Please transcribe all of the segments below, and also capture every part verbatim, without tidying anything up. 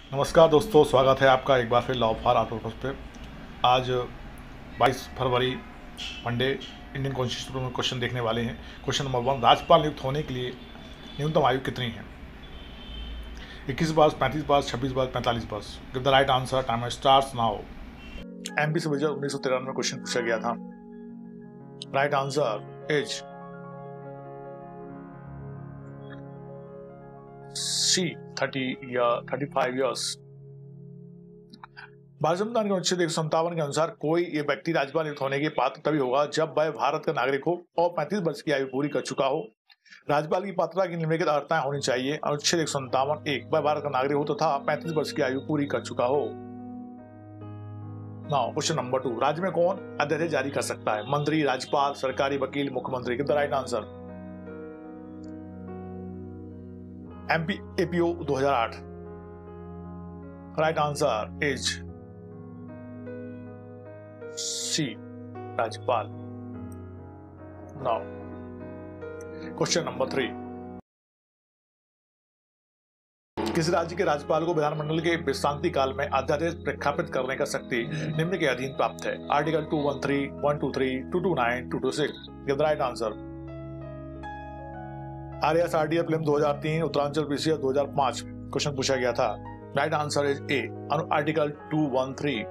नमस्कार दोस्तों, स्वागत है आपका एक बार फिर लॉ फॉर आर पर्पस पे। आज बाईस फरवरी मंडे इंडियन कॉन्स्टिट्यूशन में क्वेश्चन देखने वाले हैं। क्वेश्चन नंबर वन, राज्यपाल नियुक्त होने के लिए न्यूनतम आयु कितनी है? इक्कीस वर्ष, पैंतीस वर्ष, छब्बीस वर्ष, पैंतालीस वर्ष। Give the right answer, time starts now. MP से विजय उन्नीस सौ तिरानवे में क्वेश्चन पूछा गया था। Right answer is C thirty या थर्टी फाइव ईयर्स। भारत संविधान के अनुच्छेद एक सौ संतावन के अनुसार कोई ये व्यक्ति राज्यपाल नियुक्त होने के पात्र तभी होगा जब वह भारत का नागरिक हो और पैंतीस वर्ष की आयु पूरी कर चुका हो। राज्यपाल की पात्रता की निम्नलिखित अर्थाएं होनी चाहिए। अनुच्छेद एक सौ संतावन एक, वह भारत का नागरिक हो तथा पैंतीस वर्ष की आयु पूरी कर चुका हो। नाउ क्वेश्चन नंबर टू, राज्य में कौन अध्यादेश जारी कर सकता है? मंत्री, राज्यपाल, सरकारी वकील, मुख्यमंत्री। Give the right answer. MP APO दो हज़ार आठ। राइट आंसर इज सी, राज्यपाल। नाउ क्वेश्चन नंबर थ्री, किस राज्य के राज्यपाल को विधानमंडल के विश्रांति काल में अध्यादेश प्रख्यापित करने का शक्ति निम्न के अधीन प्राप्त है? आर्टिकल दो सौ तेरह, एक सौ तेईस, दो सौ उनतीस, दो सौ छब्बीस। Give the right answer. RS RDF फिल्म दो हज़ार तीन, उत्तरांचल पीसीएस दो हज़ार पाँच क्वेश्चन पूछा गया था। Right answer is A, article दो सौ तेरह।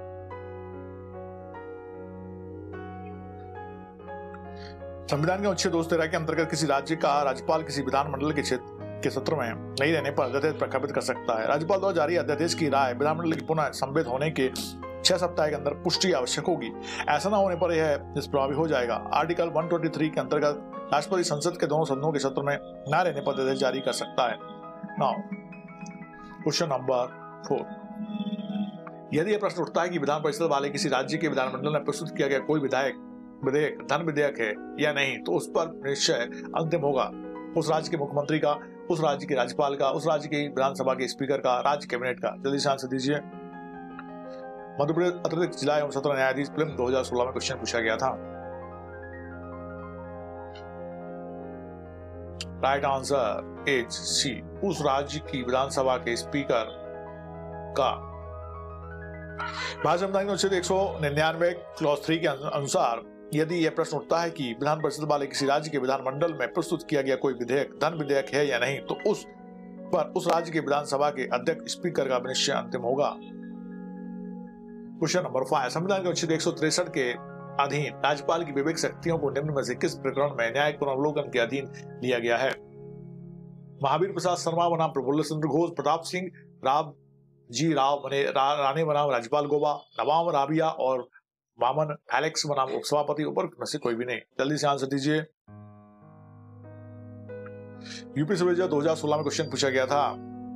संविधान के अनुच्छेद दो सौ तेरह के अंतर्गत किसी राज्य का राज्यपाल किसी विधानमंडल के क्षेत्र के सत्र में नहीं रहने पर अध्यादेश प्रख्यापित कर सकता है। राज्यपाल द्वारा जारी अध्यादेश की राय विधानमंडल की पुनः संवेद होने के छह सप्ताह के अंदर पुष्टि आवश्यक होगी। ऐसा न होने पर यह निष्प्रभावी हो जाएगा। आर्टिकल एक सौ तेईस के अंतर्गत राष्ट्रपति संसद के दोनों सदनों के सत्र में न रहने पर अध्यादेश जारी कर सकता है। नाउ क्वेश्चन नंबर फोर, यदि यह प्रश्न उठता है कि विधान परिषद वाले किसी राज्य के विधानमंडल में प्रस्तुत किया गया कोई विधायक विधेयक धन विधेयक है या नहीं, तो उस पर निश्चय अंतिम होगा उस राज्य के मुख्यमंत्री का, उस राज्य के राज्यपाल का, उस राज्य की विधानसभा के स्पीकर का, राज्य कैबिनेट का। जल्दी से आंसर दीजिए। मध्य प्रदेश अतिरिक्त जिला एवं सत्र न्यायाधीश फिल्म दो हज़ार सोलह में क्वेश्चन पूछा गया था। राइट आंसर इज सी, उस राज्य की विधानसभा के स्पीकर का। भारत संविधान के अनुच्छेद एक सौ निन्यानवे क्लॉज थ्री के अनुसार यदि यह प्रश्न उठता है कि विधान परिषद वाले किसी राज्य के विधानमंडल में प्रस्तुत किया गया कोई विधेयक धन विधेयक है या नहीं, तो उस पर उस राज्य के विधानसभा के अध्यक्ष स्पीकर का निश्चय अंतिम होगा। क्वेश्चन नंबर फाइव, संविधान के अनुच्छेद एक सौ तिरसठ के अधीन राज्यपाल की विवेक शक्तियों को निम्न में से किस प्रकरण में न्यायिक पुनर्वलोकन के अधीन लिया गया है? महावीर प्रसाद शर्मा बनाम प्रफुल्ल चंद्र घोष, प्रताप सिंह राव जी राव बने रा, राणे बनाम राज्यपाल गोवा, नवाब राबिया और वामन फेलिक्स बनाम उपसभापति। ऊपर में से कोई भी नहीं। जल्दी से आंसर दीजिए। यूपी से दो हज़ार सोलह में क्वेश्चन पूछा गया था।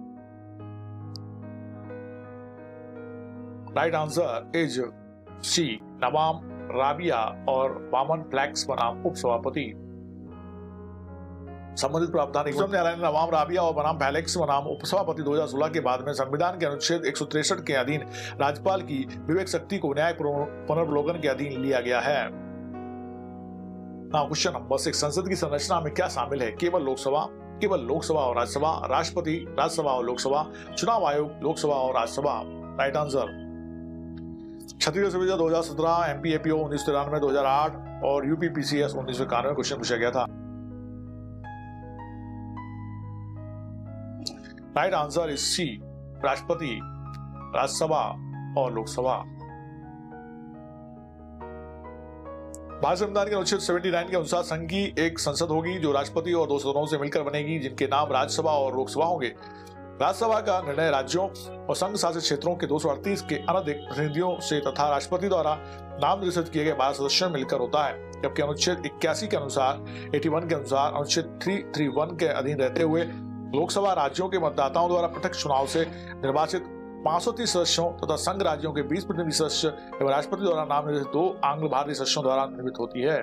राइट आंसर इज सी, नवाब राबिया और वामन फ्लैक्स बनाम उपसभापति। संबंधित प्रावधान उच्चतम न्यायालय ने नवाब राबिया और बनाम फेलिक्स बनाम उपसभापति दो हज़ार सोलह के बाद में संविधान के अनुच्छेद एक सौ तिरसठ के अधीन राज्यपाल की विवेक शक्ति को न्याय पुनर्वलोकन के अधीन लिया गया है। क्वेश्चन नंबर सिक्स, संसद की संरचना में क्या शामिल है? केवल लोकसभा, केवल लोकसभा और राज्यसभा, राष्ट्रपति, राज्यसभा और लोकसभा, चुनाव आयोग, लोकसभा और राज्यसभा। राइट आंसर छत्तीसगढ़ संविधान दो हज़ार सत्रह, एमपी एपीओ उन्नीस सौ तिरानवे दो हज़ार आठ और यूपी पीसीएस उन्नीस सौ इक्यानवे क्वेश्चन पूछा गया था। राइट आंसर इज सी, राष्ट्रपति, राज्यसभा और लोकसभा। भारत संविधान के अनुच्छेद उन्यासी के अनुसार संघ की एक संसद होगी जो राष्ट्रपति और दो सदनों से मिलकर बनेगी, जिनके नाम राज्यसभा और लोकसभा होंगे। राज्यसभा का निर्णय राज्यों और संघ शासित क्षेत्रों के दो सौ अड़तीस के अनधिक प्रतिनिधियों से तथा राष्ट्रपति द्वारा नाम निर्देशित किए गए बारह सदस्यों मिलकर होता है। जबकि अनुच्छेद इक्यासी के अनुसार इक्यासी के अनुसार अनुच्छेद तीन सौ इकतीस के अधीन रहते हुए लोकसभा राज्यों के मतदाताओं द्वारा पृथक चुनाव से निर्वाचित पाँच सौ तीस सदस्यों तथा संघ राज्यों के बीस प्रतिनिधि सदस्य एवं राष्ट्रपति द्वारा नाम निर्देशित दो आंग्ल भारतीय सदस्यों द्वारा निर्मित होती है।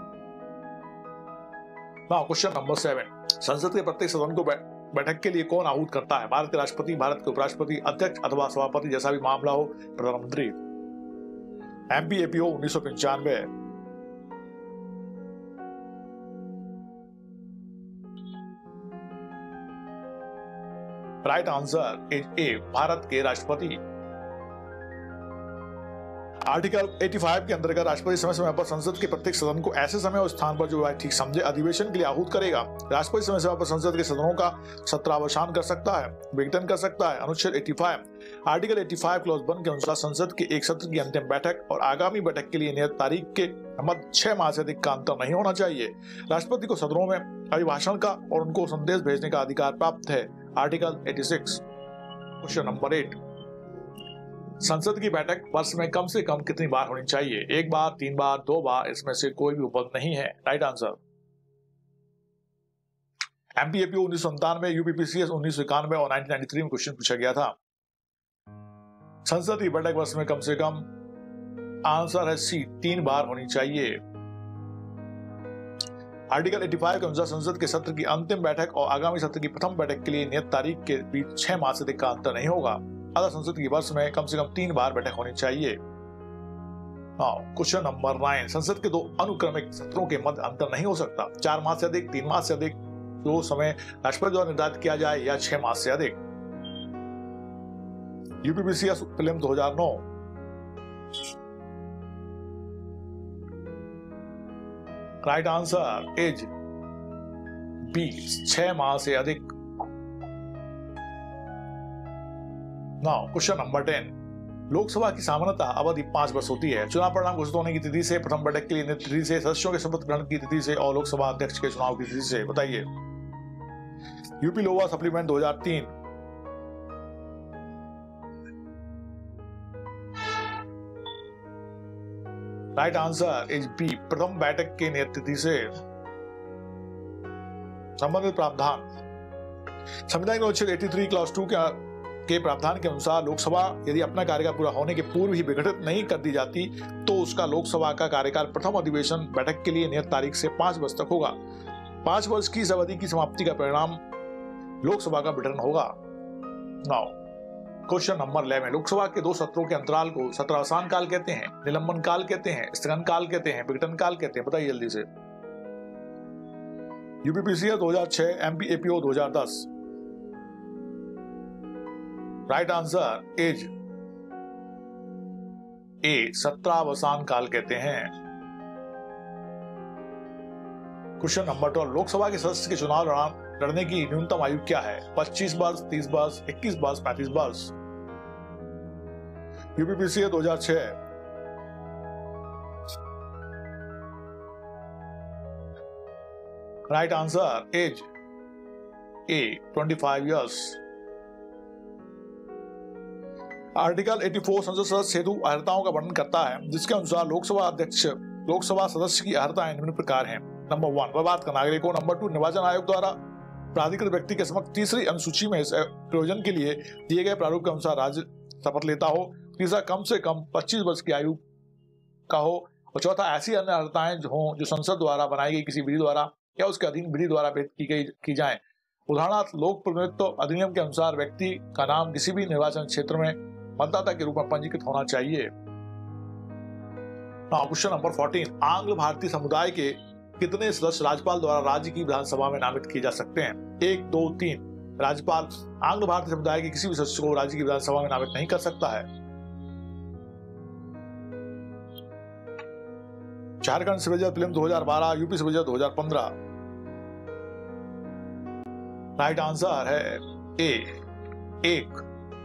क्वेश्चन नंबर सेवन, संसद के प्रत्येक सदन को बैठक के लिए कौन आहूत करता है? भारत के राष्ट्रपति, भारत के उपराष्ट्रपति, अध्यक्ष अथवा सभापति, जैसा भी मामला हो, प्रधानमंत्री। एमपी एपीओ उन्नीस सौ पंचानवे। Right answer is A, Bharat के राष्ट्रपति। आर्टिकल पचासी के अंतर्गत राष्ट्रपति समय समय पर संसद के प्रत्येक सदन को ऐसे समय और स्थान पर जो वह ठीक समझे अधिवेशन के लिए आहूत करेगा। राष्ट्रपति समय समय पर संसद के सदनों का सत्रावसान कर सकता है, विघटन कर सकता है। अनुच्छेद पचासी आर्टिकल पचासी क्लॉज वन के अनुसार संसद के एक सत्र की अंतिम बैठक और आगामी बैठक के लिए नियत तारीख के मध्य छह माह से अधिक का अंतर नहीं होना चाहिए। राष्ट्रपति को सदनों में अभिभाषण का और उनको संदेश भेजने का अधिकार प्राप्त है। आर्टिकल छियासी। क्वेश्चन नंबर एट, संसद की बैठक वर्ष में कम से कम कितनी बार होनी चाहिए? एक बार, तीन बार, दो बार, इसमें से कोई भी उपलब्ध नहीं है। राइट आंसर एमपीएपीओ उन्नीस सौ संतानवे, यूपीपीसीएस उन्नीस सौ इक्यानवे और उन्नीस सौ तिरानवे में क्वेश्चन पूछा गया था। संसद की बैठक वर्ष में कम से कम, आंसर है सी, तीन बार होनी चाहिए। आर्टिकल पचासी के अनुसार संसद के सत्र की अंतिम बैठक और आगामी सत्र की प्रथम बैठक के लिए नियत तारीख के बीच छह माह से अधिक का अंतर नहीं होगा। अतः संसद की वर्ष में कम से कम तीन बार बैठक होनी चाहिए। क्वेश्चन नंबर नाइन, संसद के दो अनुक्रमिक सत्रों के मध्य अंतर नहीं हो सकता। चार माह से अधिक, तीन माह से अधिक, जो समय राष्ट्रपति द्वारा निर्धारित किया जाए, या छह माह से अधिक। यूपीपीसीएस फिल्म दो हजार नौ। राइट आंसर इज बी, छह माह से अधिक। Now question number ten, Lok Sabha की सामान्यतः अवधि पांच वर्ष होती है। चुनाव परिणाम घोषित होने की तिथि से, प्रथम बैठक के लिए नियत तिथि से, सदस्यों के शपथ ग्रहण की तिथि से और लोकसभा अध्यक्ष के चुनाव की तिथि से। बताइए। यूपी लोवा सप्लीमेंट दो हजार तीन। राइट आंसर इज बी, प्रथम बैठक के नियत तिथि से। संबंधित प्रावधान, संविधान के अनुच्छेद तिरासी क्लॉज टू के के प्रावधान के अनुसार लोकसभा यदि अपना कार्यकाल पूरा होने के पूर्व ही विघटित नहीं कर दी जाती तो उसका लोकसभा का कार्यकाल प्रथम अधिवेशन बैठक के लिए नियत तारीख से पांच वर्ष तक होगा। पांच वर्ष की इस अवधि की समाप्ति का परिणाम लोकसभा का विघटन होगा। Now question number eleven, Lok Sabha के दो सत्रों के अंतराल को सत्रावसान काल कहते हैं, निलंबन काल कहते हैं, स्थगन काल कहते हैं, विघटन काल कहते हैं। बताइए जल्दी से। यूपीपीसीएस दो हजार छह, एमपीएपीओ दो हजार दस। राइट आंसर इज ए, सत्रावसान काल कहते हैं। क्वेश्चन नंबर ट्वेल्व, लोकसभा के सदस्य के चुनाव लड़ने की न्यूनतम आयु क्या है? पच्चीस वर्ष, तीस वर्ष, इक्कीस वर्ष, पैंतीस वर्ष। यूपीपीसीएस दो हजार छह। राइट आंसर इज ए, पच्चीस इयर्स। आर्टिकल चौरासी संसद सदस्य हेतु अर्हताओं का वर्णन करता है, जिसके अनुसार लोकसभा अध्यक्ष लोकसभा सदस्य की अर्हताएं निम्न प्रकार हैं। नंबर वन, भारत का नागरिक हो। नंबर टू, निर्वाचन आयोग द्वारा प्राधिकृत व्यक्ति के समक्ष तीसरी अनुसूची में इस प्रयोजन के लिए दिए गए प्रारूप के अनुसार राज्य शपथ लेता हो। तीसरा, कम से कम पच्चीस वर्ष की आयु का हो। और चौथा, ऐसी अन्य अर्हताएं हो जो संसद द्वारा बनाई गई किसी विधि द्वारा या उसके अधीन विधि द्वारा भेद की गई की जाए। उदाहरणार्थ, लोक प्रतिनिधित्व अधिनियम के अनुसार व्यक्ति का नाम किसी भी निर्वाचन क्षेत्र में मतदाता के रूप में पंजीकृत होना चाहिए। क्वेश्चन नंबर चौदह, आंग्ल भारतीय समुदाय के कितने सदस्य राज्यपाल द्वारा राज्य की विधानसभा में नामित किए जा सकते हैं? एक, दो, तीन। राज्यपाल आंग्ल भारतीय समुदाय के किसी भी सदस्य को राज्य की विधानसभा में नामित नहीं कर सकता है। झारखंड सिविल फिल्म दो हजार बारह, यूपी सिविल दो हजार पंद्रह। राइट आंसर है ए, एक।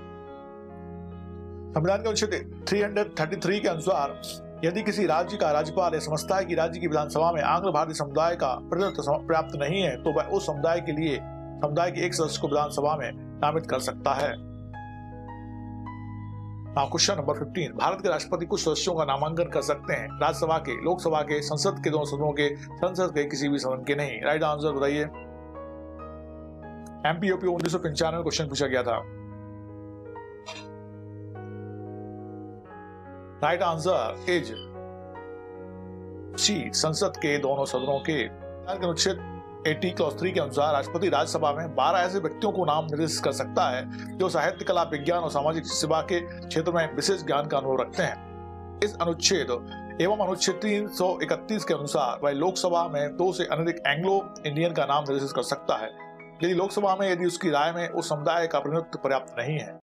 संविधान के अनुच्छेद तीन सौ तैंतीस के अनुसार यदि किसी राज्य का राज्यपाल यह समझता है कि राज्य की विधानसभा में आंग्ल भारतीय समुदाय का प्रतिनिधित्व पर्याप्त नहीं है तो वह उस समुदाय के लिए समुदाय के एक सदस्य को विधानसभा में नामित कर सकता है। क्वेश्चन नंबर पंद्रह, भारत के राष्ट्रपति कुछ सदस्यों का नामांकन कर सकते हैं, राज्यसभा के, लोकसभा के, संसद के दोनों सदनों के, संसद के किसी भी सदन के नहीं। राइट आंसर बताइए। एमपीओपी उन्नीस सौ पंचानवे क्वेश्चन पूछा गया था। राइट आंसर इज सी, संसद के दोनों सदनों के। अनुच्छेद अस्सी क्लॉज थ्री के अनुसार राष्ट्रपति राज्यसभा में बारह ऐसे व्यक्तियों को नाम निर्देशित कर सकता है जो साहित्य, कला, विज्ञान और सामाजिक सेवा के क्षेत्र में विशेष ज्ञान का अनुभव रखते हैं। इस अनुच्छेद एवं अनुच्छेद तीन सौ इकतीस के अनुसार वह लोकसभा में दो से अधिक एंग्लो इंडियन का नाम निर्देशित कर सकता है। यदि लोकसभा में यदि उसकी राय में उस समुदाय का प्रतिनिधित्व पर्याप्त नहीं है